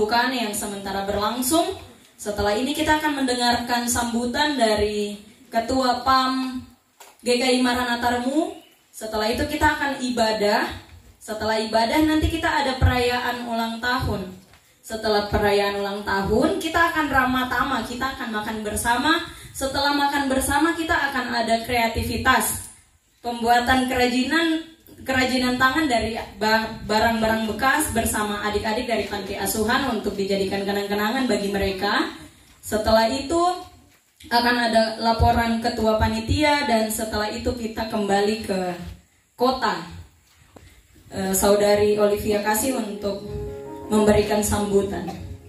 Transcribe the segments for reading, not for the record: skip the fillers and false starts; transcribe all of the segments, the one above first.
pembukaan yang sementara berlangsung. Setelah ini kita akan mendengarkan sambutan dari Ketua PAM GKI Maranatha Remu. Setelah itu kita akan ibadah. Setelah ibadah nanti kita ada perayaan ulang tahun. Setelah perayaan ulang tahun kita akan ramah tamah, kita akan makan bersama. Setelah makan bersama kita akan ada kreativitas, pembuatan kerajinan tangan dari barang-barang bekas bersama adik-adik dari panti asuhan untuk dijadikan kenang-kenangan bagi mereka. Setelah itu akan ada laporan ketua panitia dan setelah itu kita kembali ke kota. Saudari Olivia kasih untuk memberikan sambutan.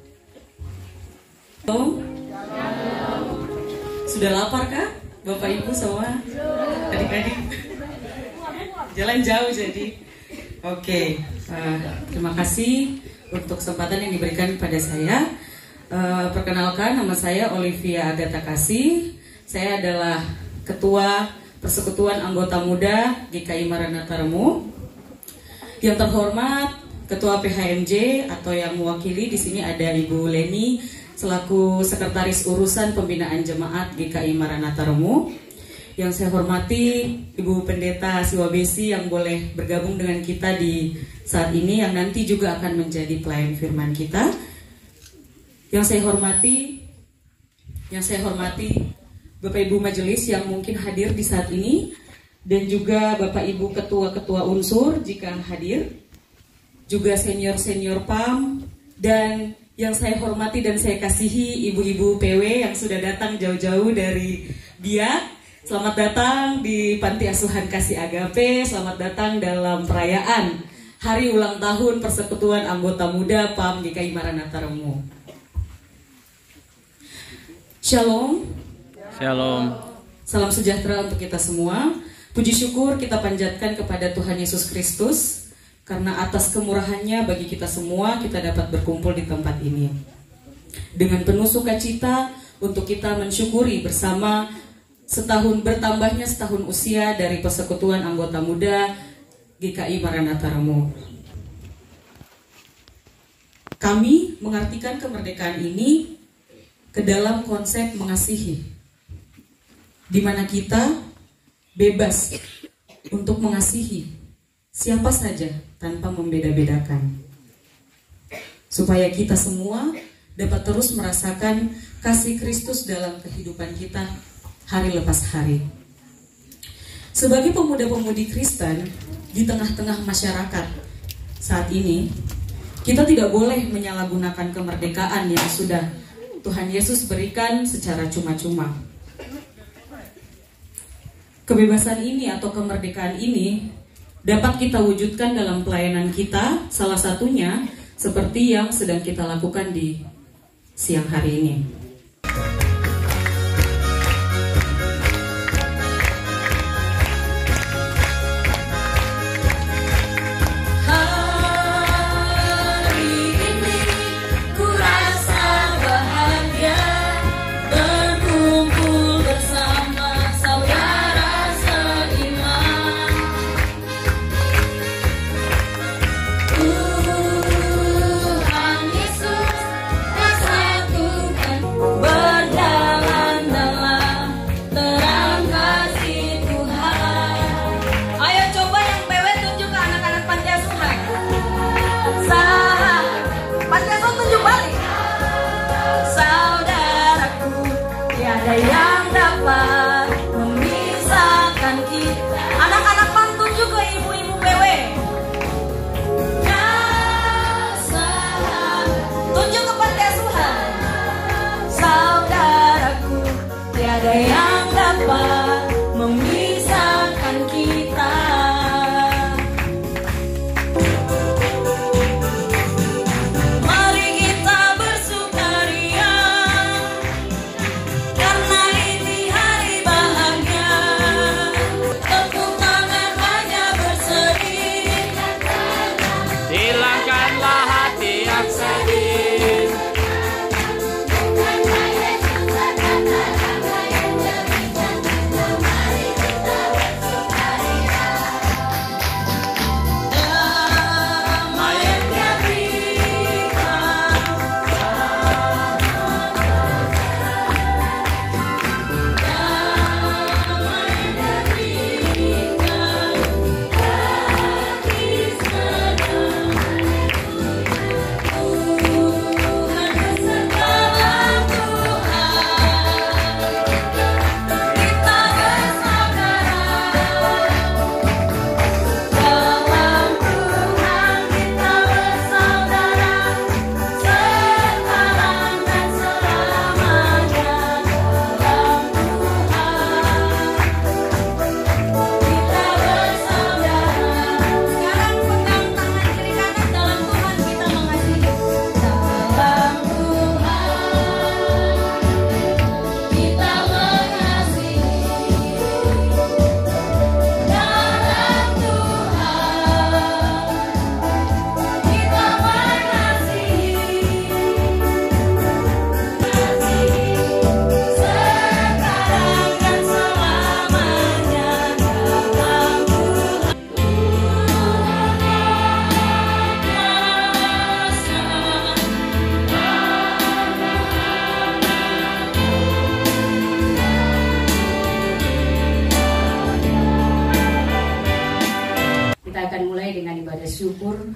Sudah lapar kah Bapak Ibu semua? Adik-adik? Jalan jauh jadi. Oke, terima kasih untuk kesempatan yang diberikan kepada saya. Perkenalkan, nama saya Olivia Agatha Kasih. Saya adalah Ketua Persekutuan Anggota Muda GKI Maranatha Remu. Yang terhormat Ketua PHMJ atau yang mewakili di sini ada Ibu Leni selaku Sekretaris Urusan Pembinaan Jemaat GKI Maranatha Remu. Yang saya hormati Ibu Pendeta Siwabesi yang boleh bergabung dengan kita di saat ini, yang nanti juga akan menjadi pelayan firman kita. Yang saya hormati Bapak Ibu Majelis yang mungkin hadir di saat ini, dan juga Bapak Ibu Ketua-Ketua unsur jika hadir, juga senior-senior PAM, dan yang saya hormati dan saya kasihi ibu-ibu PW yang sudah datang jauh-jauh dari Biak. Selamat datang di Panti Asuhan Kasih Agape. Selamat datang dalam perayaan Hari Ulang Tahun Persekutuan Anggota Muda PAM GKI Maranatha Remu. Shalom. Shalom. Salam sejahtera untuk kita semua. Puji syukur kita panjatkan kepada Tuhan Yesus Kristus, karena atas kemurahannya bagi kita semua kita dapat berkumpul di tempat ini. Dengan penuh sukacita untuk kita mensyukuri bersama bertambahnya setahun usia dari Persekutuan Anggota Muda GKI Maranatha Remu. Kami mengartikan kemerdekaan ini ke dalam konsep mengasihi, di mana kita bebas untuk mengasihi siapa saja tanpa membeda-bedakan, supaya kita semua dapat terus merasakan kasih Kristus dalam kehidupan kita hari lepas hari. Sebagai pemuda-pemudi Kristen di tengah-tengah masyarakat saat ini, kita tidak boleh menyalahgunakan kemerdekaan yang sudah Tuhan Yesus berikan secara cuma-cuma. Kebebasan ini atau kemerdekaan ini dapat kita wujudkan dalam pelayanan kita, salah satunya seperti yang sedang kita lakukan di siang hari ini. Yang dapat memisahkan kita. Anak-anak pantun juga ibu-ibu PW. Tunjuk ke panti asuhan. Saudaraku, tiada yang dapat memisahkan kita.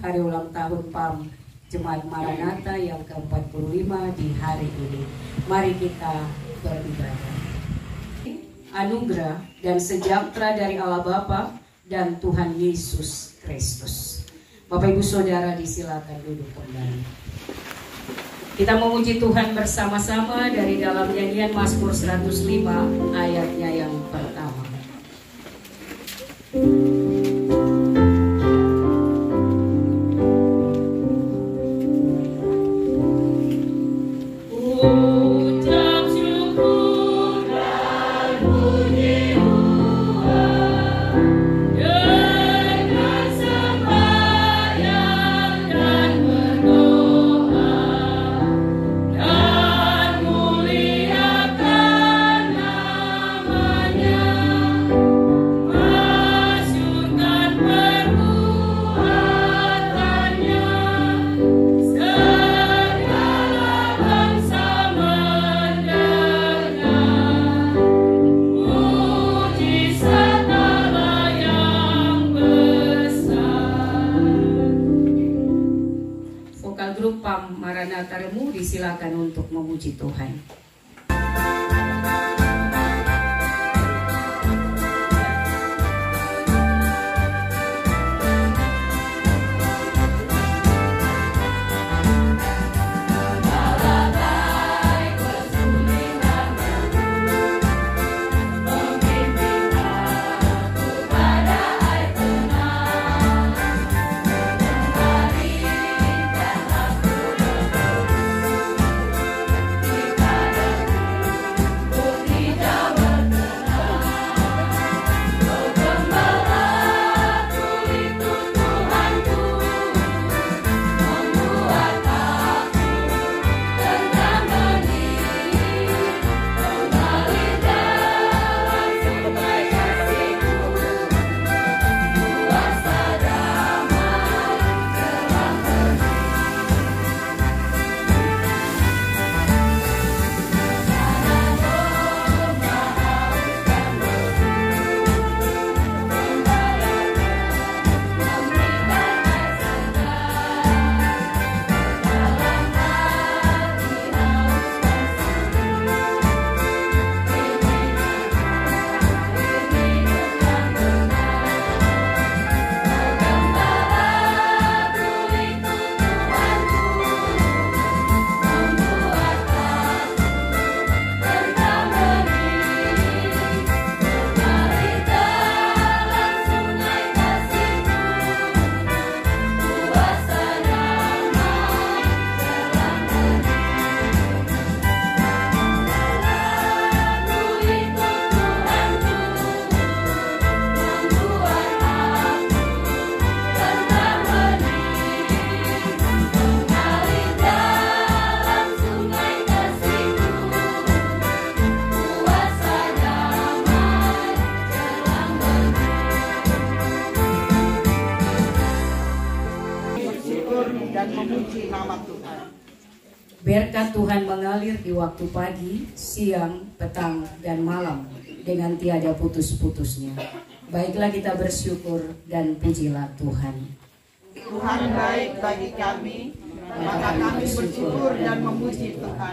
hari ulang tahun PAM Jemaat Maranatha yang ke-45 di hari ini. Mari kita beribadah. Anugerah dan sejahtera dari Allah Bapa dan Tuhan Yesus Kristus. Bapak Ibu Saudara disilakan duduk kembali. Kita memuji Tuhan bersama-sama dari dalam nyanyian Mazmur 105 ayatnya yang pertama. Silakan untuk memuji Tuhan. Berkat Tuhan mengalir di waktu pagi, siang, petang, dan malam dengan tiada putus-putusnya. Baiklah kita bersyukur dan pujilah Tuhan. Tuhan baik bagi kami, maka kami bersyukur dan memuji Tuhan.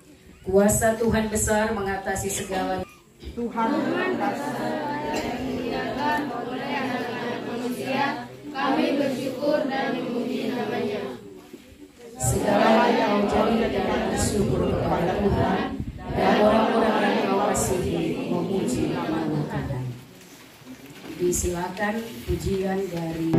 Kuasa Tuhan besar mengatasi segala. Tuhan yang oleh anak-anak manusia, kami bersyukur dan memuji namanya. Segala yang kau jadikan bersyukur kepada Tuhan, dan orang-orang yang kau kasihi memuji nama Tuhan. Disilakan pujian dari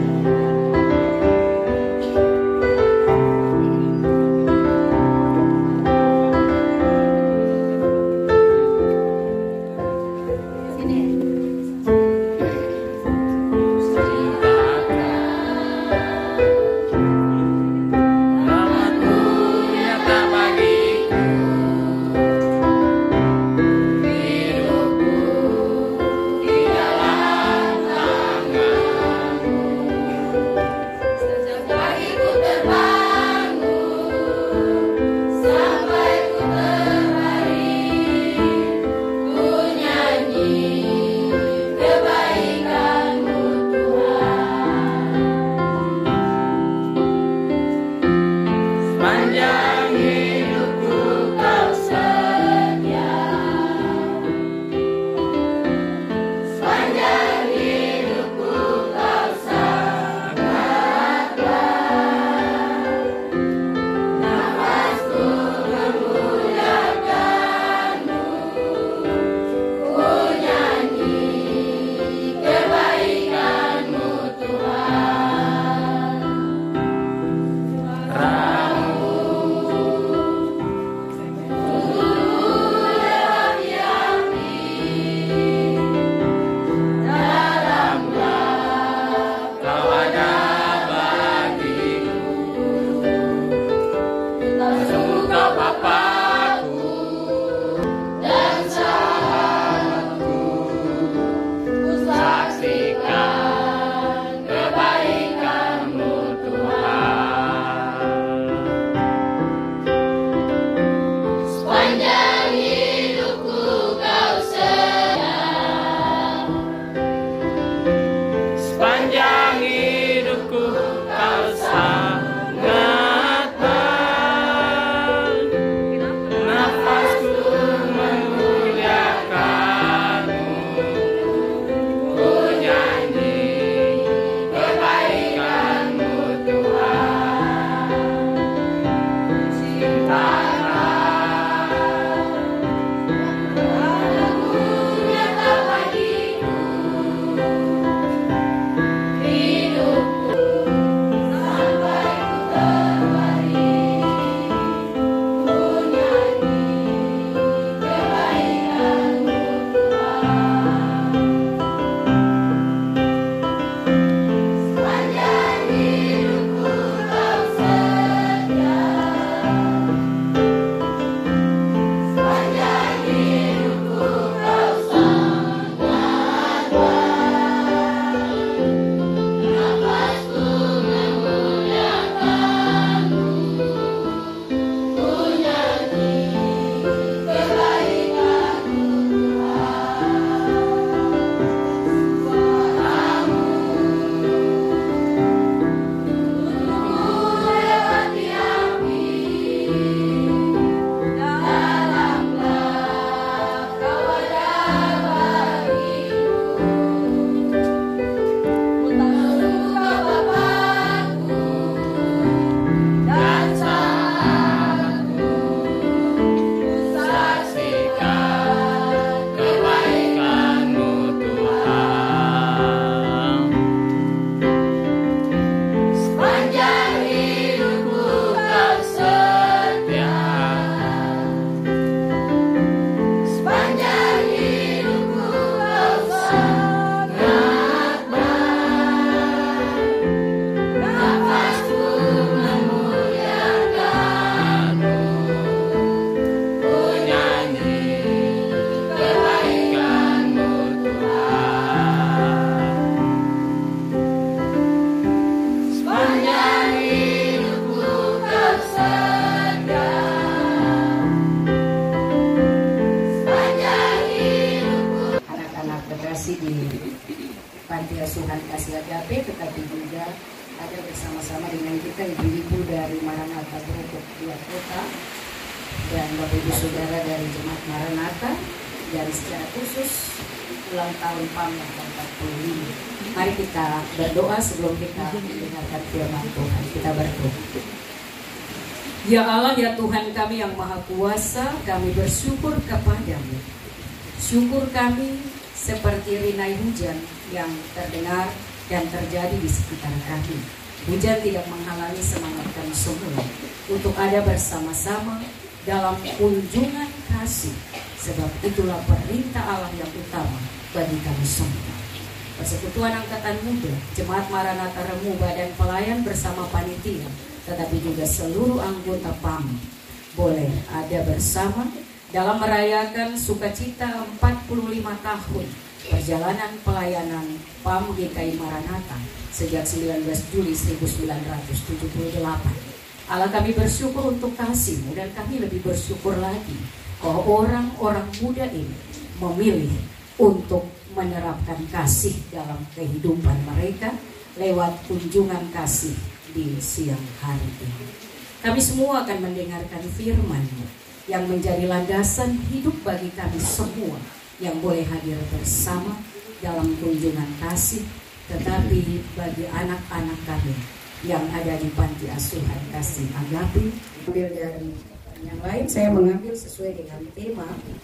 masih di Panti Asuhan Kasih Agape, tetapi juga ada bersama-sama dengan kita ibu-ibu dari Maranatha Berukuk Dua Kota dan Bapak Ibu Saudara dari Jemaat Maranatha dari secara khusus ulang tahun PAM yang ke-45. Mari kita berdoa sebelum kita mendengarkan firman Tuhan. Kita berdoa. Ya Allah, ya Tuhan kami yang Maha Kuasa, kami bersyukur kepadamu. Syukur kami seperti rinai hujan yang terdengar dan terjadi di sekitar kami. Hujan tidak menghalangi semangat kami semua untuk ada bersama-sama dalam kunjungan kasih, sebab itulah perintah Allah yang utama bagi kami semua. Persekutuan Angkatan Muda, Jemaat Maranatha Remu, Badan Pelayan bersama panitia, tetapi juga seluruh anggota PAM boleh ada bersama dalam merayakan sukacita 45 tahun perjalanan pelayanan PAM GKI Maranatha sejak 19 Juli 1978. Allah, kami bersyukur untuk kasih-Mu dan kami lebih bersyukur lagi bahwa orang-orang muda ini memilih untuk menerapkan kasih dalam kehidupan mereka lewat kunjungan kasih di siang hari ini. Kami semua akan mendengarkan firman-Mu yang menjadi landasan hidup bagi kami semua yang boleh hadir bersama dalam kunjungan kasih, tetapi bagi anak-anak kami yang ada di Panti Asuhan Kasih Agape. Ambil dari yang lain, saya mengambil sesuai dengan tema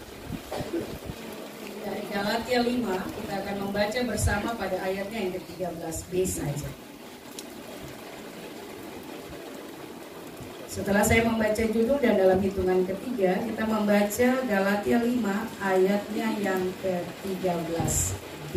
dari Galatia 5. Kita akan membaca bersama pada ayatnya yang ke-13b saja. Setelah saya membaca judul dan dalam hitungan ketiga, kita membaca Galatia 5 ayatnya yang ke-13b.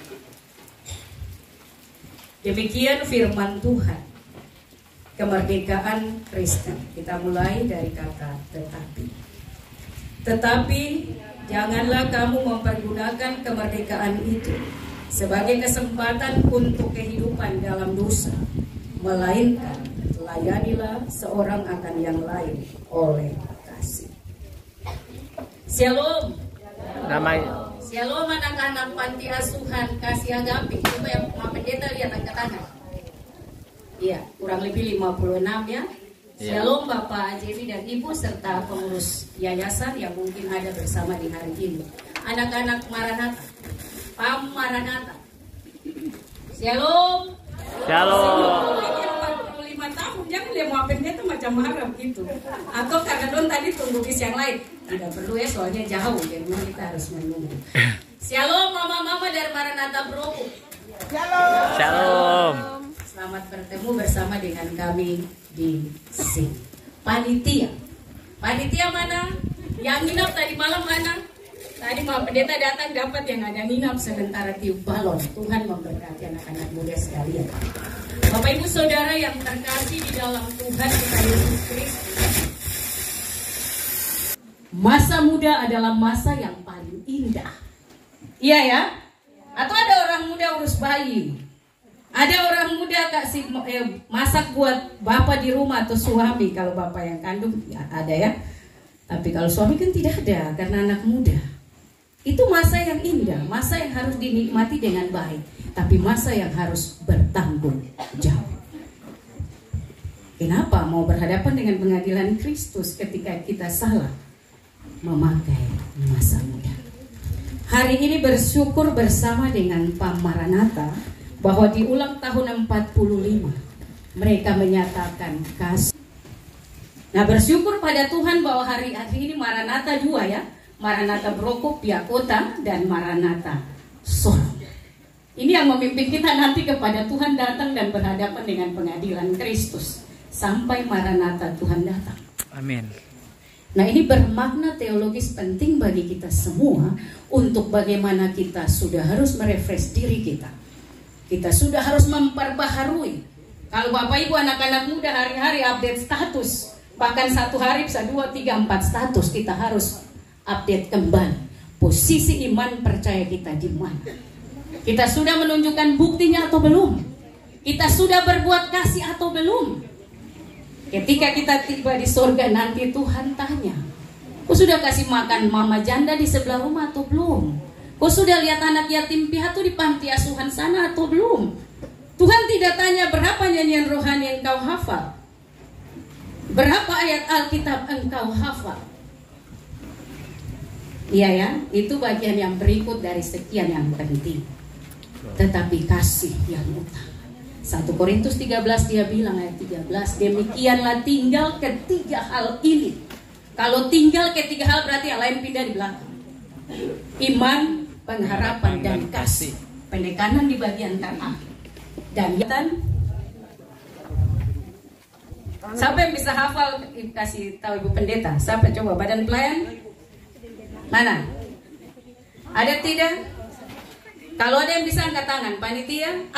Demikian firman Tuhan. Kemerdekaan Kristen. Kita mulai dari kata tetapi. Tetapi janganlah kamu mempergunakan kemerdekaan itu sebagai kesempatan untuk kehidupan dalam dosa, melainkan layanilah seorang akan yang lain oleh kasih. Shalom. Damai. Shalom anak-anak Panti Asuhan Kasih Agape. Coba yang Pak Pendeta lihat angkat tangan. Iya, kurang lebih 56 ya. Shalom Bapak Jevi dan Ibu serta pengurus yayasan yang mungkin ada bersama di hari ini. Anak-anak Maranatha, PAM Maranatha. Shalom. Shalom. 45 tahun, jangan dia mau pendeta macam marah gitu. Atau karena don tadi tunggu bis yang lain. Tidak perlu ya, soalnya jauh, jadi kita harus menunggu. Shalom mama-mama dari Maranatha Berukuk. Shalom. Shalom. Selamat bertemu bersama dengan kami di sini. Panitia. Panitia mana? Yang nginap tadi malam mana? Tadi Pak Pendeta datang dapat yang ada nginap sementara tiup balon. Tuhan memberkati anak-anak muda sekalian. Bapak Ibu Saudara yang terkasih di dalam Tuhan kita Yesus Kristus. Masa muda adalah masa yang paling indah. Iya ya? Atau ada orang muda urus bayi? Ada orang muda kasih masak buat bapak di rumah atau suami. Kalau bapak yang kandung ya ada ya. Tapi kalau suami kan tidak ada karena anak muda. Itu masa yang indah, masa yang harus dinikmati dengan baik. Tapi masa yang harus bertanggung jawab. Kenapa mau berhadapan dengan pengadilan Kristus ketika kita salah memakai masa muda? Hari ini bersyukur bersama dengan PAM Maranatha bahwa di ulang tahun 45 mereka menyatakan kasih. Nah, bersyukur pada Tuhan bahwa hari ini Maranatha 2 ya, Maranatha Berukuk Dua Kota dan Maranatha Solo. Ini yang memimpin kita nanti kepada Tuhan datang dan berhadapan dengan pengadilan Kristus sampai Maranatha Tuhan datang. Amin. Nah, ini bermakna teologis penting bagi kita semua untuk bagaimana kita sudah harus merefresh diri kita. Kita sudah harus memperbaharui. Kalau Bapak Ibu anak-anak muda hari-hari update status, bahkan satu hari bisa 2, 3, 4 status, kita harus update kembali posisi iman percaya kita di mana. Kita sudah menunjukkan buktinya atau belum? Kita sudah berbuat kasih atau belum? Ketika kita tiba di surga nanti Tuhan tanya, "Kau sudah kasih makan mama janda di sebelah rumah atau belum? Kau sudah lihat anak yatim piatu di panti asuhan sana atau belum? Tuhan tidak tanya berapa nyanyian rohani yang kau hafal, berapa ayat Alkitab engkau hafal. Iya ya, itu bagian yang berikut dari sekian yang penting. Tetapi kasih yang utama. 1 Korintus 13 dia bilang ayat 13, demikianlah tinggal ketiga hal ini. Kalau tinggal ketiga hal berarti yang lain pindah di belakang. Iman, pengharapan, dan kasih. Penekanan di bagian kanan. Dan siapa yang bisa hafal, kasih tahu Ibu Pendeta. Siapa coba, badan pelayan? Mana? Ada tidak? Kalau ada yang bisa angkat tangan, panitia.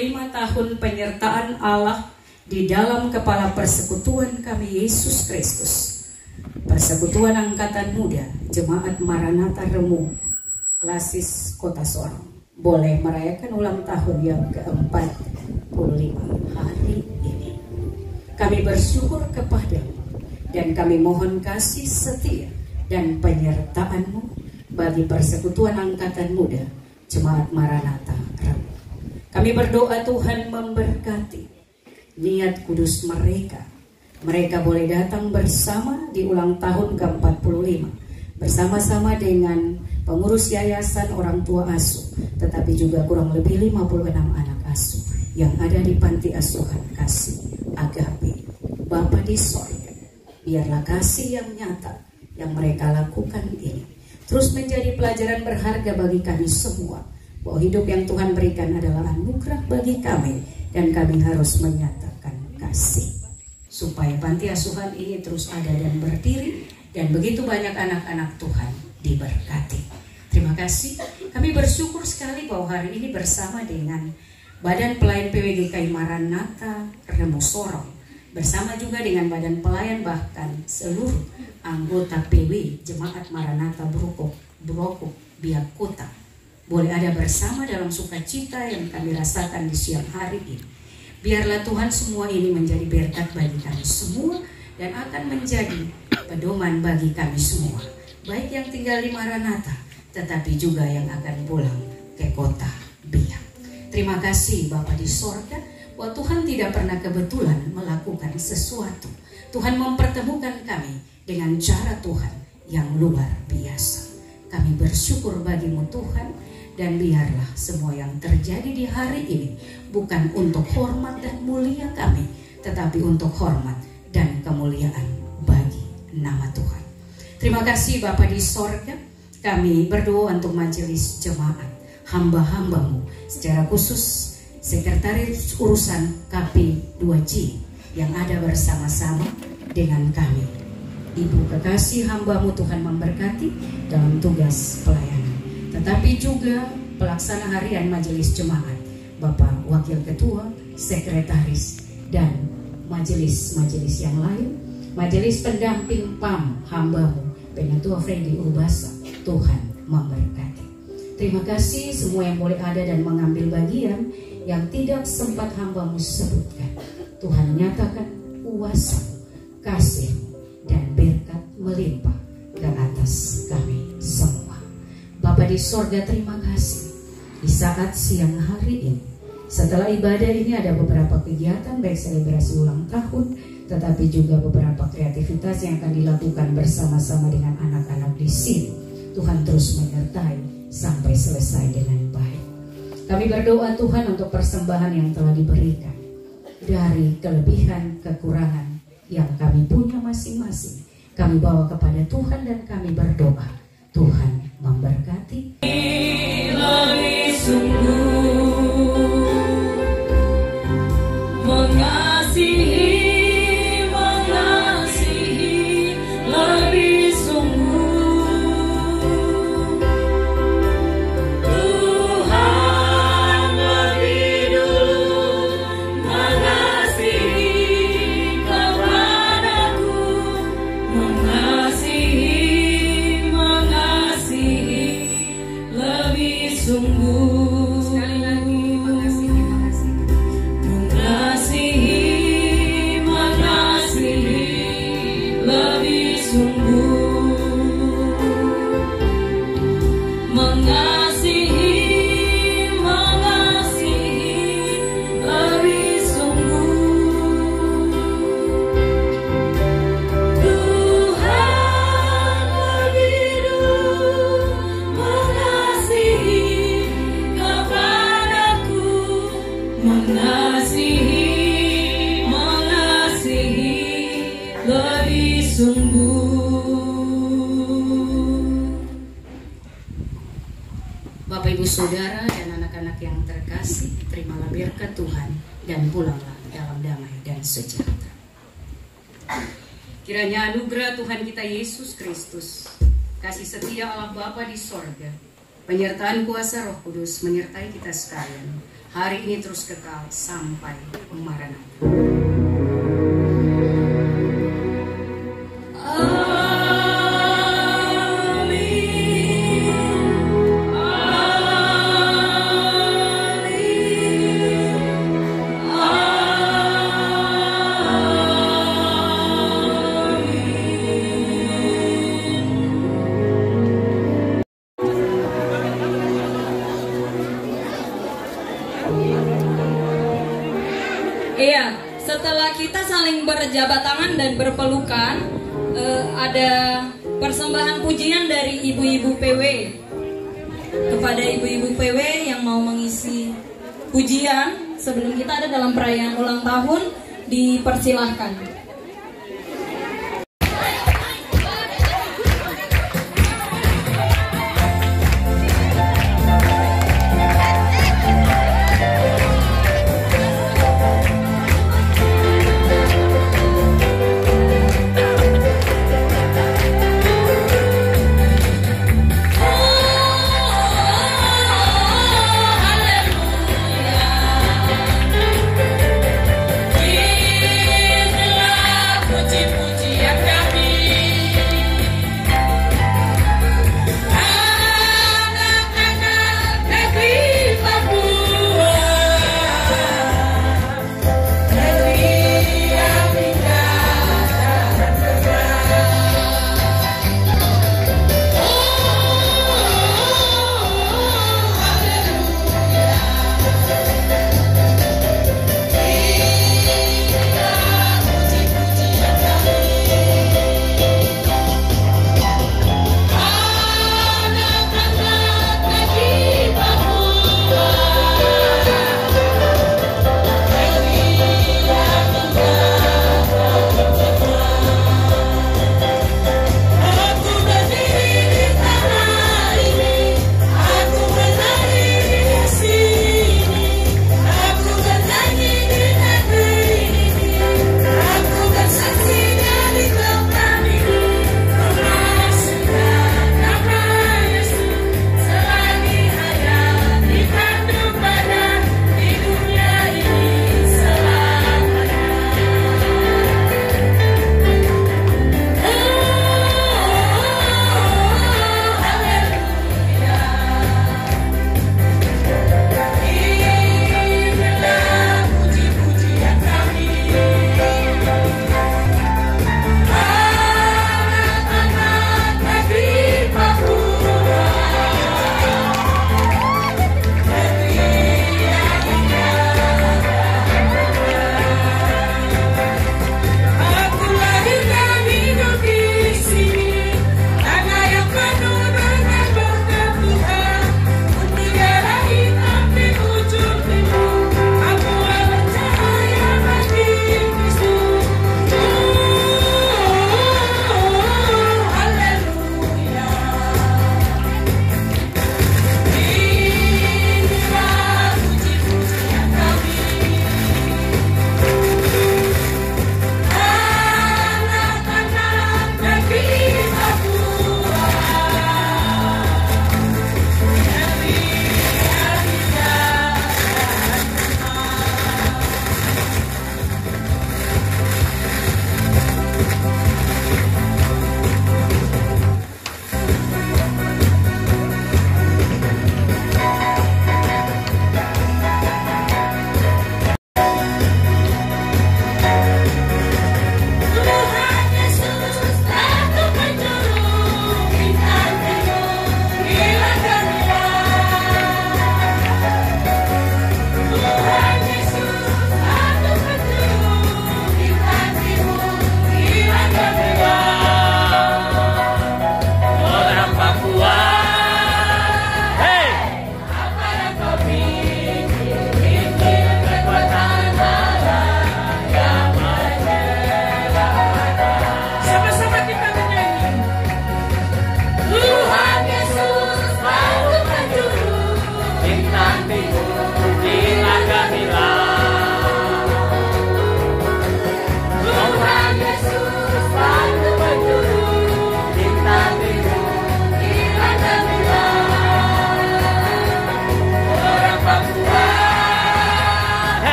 tahun penyertaan Allah di dalam kepala persekutuan kami Yesus Kristus, Persekutuan Angkatan Muda Jemaat Maranatha Remu Klasis Kota Sorong, boleh merayakan ulang tahun yang ke-45 hari ini. Kami bersyukur kepadamu dan kami mohon kasih setia dan penyertaan-Mu bagi Persekutuan Angkatan Muda Jemaat Maranatha Remu. Kami berdoa Tuhan memberkati niat kudus mereka. Mereka boleh datang bersama di ulang tahun ke-45 bersama-sama dengan pengurus yayasan orang tua asuh, tetapi juga kurang lebih 56 anak asuh yang ada di panti asuhan Kasih Agape Bapa di sorga. Biarlah kasih yang nyata yang mereka lakukan ini terus menjadi pelajaran berharga bagi kami semua, bahwa hidup yang Tuhan berikan adalah anugerah bagi kami dan kami harus menyatakan kasih supaya panti asuhan ini terus ada dan berdiri dan begitu banyak anak-anak Tuhan diberkati. Terima kasih. Kami bersyukur sekali bahwa hari ini bersama dengan Badan Pelayan PWGKI Maranatha Remu Sorong, bersama juga dengan Badan Pelayan bahkan seluruh anggota PW Jemaat Maranatha Brokok Biak Kota boleh ada bersama dalam sukacita yang kami rasakan di siang hari ini. Biarlah Tuhan semua ini menjadi berkat bagi kami semua dan akan menjadi pedoman bagi kami semua, baik yang tinggal di Maranatha tetapi juga yang akan pulang ke kota Biak. Terima kasih Bapa di sorga, bahwa Tuhan tidak pernah kebetulan melakukan sesuatu. Tuhan mempertemukan kami dengan cara Tuhan yang luar biasa. Kami bersyukur bagimu Tuhan, dan biarlah semua yang terjadi di hari ini bukan untuk hormat dan mulia kami, tetapi untuk hormat dan kemuliaan bagi nama Tuhan. Terima kasih Bapa di sorga. Kami berdoa untuk majelis jemaat, hamba-hambamu, secara khusus Sekretaris Urusan KP2J yang ada bersama-sama dengan kami. Ibu kekasih hambamu Tuhan memberkati dalam tugas pelayanan. Tetapi juga pelaksana harian majelis jemaat, Bapak Wakil Ketua, Sekretaris, dan majelis-majelis yang lain, majelis pendamping PAM hambamu, Penatua Freddy Urbasa, Tuhan memberkati. Terima kasih semua yang boleh ada dan mengambil bagian yang tidak sempat hambamu sebutkan. Tuhan nyatakan kuasa, kasih, dan berkat melimpah ke atas kami semua. Bapa di sorga, terima kasih di saat siang hari ini. Setelah ibadah ini ada beberapa kegiatan, baik selebrasi ulang tahun, tetapi juga beberapa kreativitas yang akan dilakukan bersama-sama dengan anak-anak di sini. Tuhan terus menyertai sampai selesai dengan baik. Kami berdoa Tuhan untuk persembahan yang telah diberikan, dari kelebihan kekurangan yang kami punya masing-masing, kami bawa kepada Tuhan dan kami berdoa Tuhan memberkati. Ilahi sungguh mengasihi lebih sungguh Tuhan lebih dulu mengasihi kepadaku, mengasihi lebih sungguh. Sekali lagi mengasihi lebih sungguh, mengasihi lebih sungguh. Tuhan lebih dulu mengasihi kepadaku, mengasihi lebih sungguh. Bapak Ibu Saudara dan anak-anak yang terkasih, terimalah berkat Tuhan dan pulanglah dalam damai dan sejahtera. Kiranya anugerah Tuhan kita Yesus Kristus, kasih setia Allah Bapa di sorga, penyertaan kuasa Roh Kudus menyertai kita sekalian, hari ini terus kekal sampai Maranatha. Iya, setelah kita saling berjabat tangan dan berpelukan, ada persembahan pujian dari ibu-ibu PW. Kepada ibu-ibu PW yang mau mengisi pujian sebelum kita ada dalam perayaan ulang tahun, dipersilahkan. Hallelujah.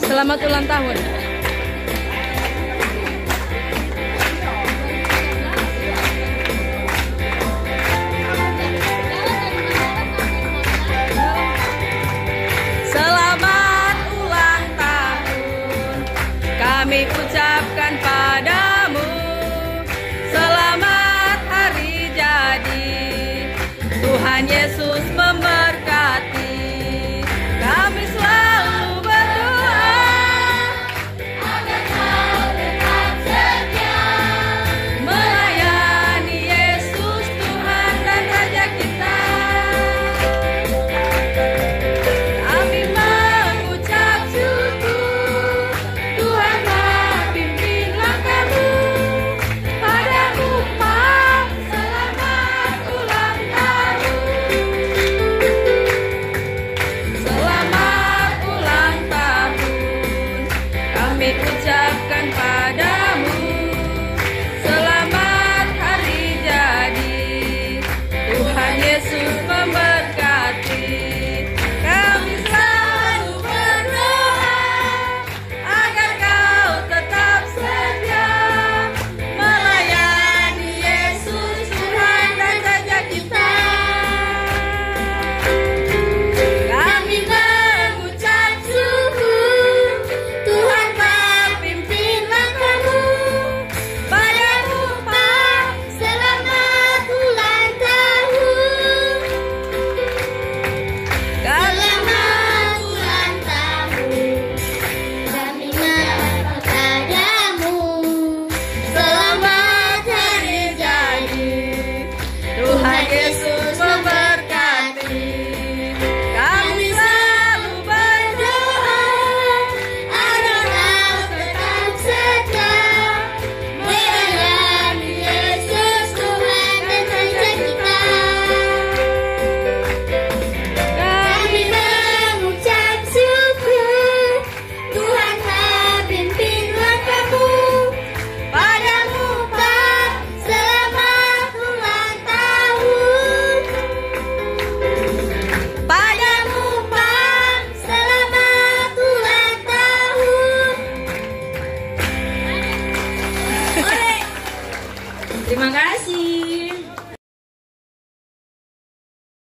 Selamat ulang tahun.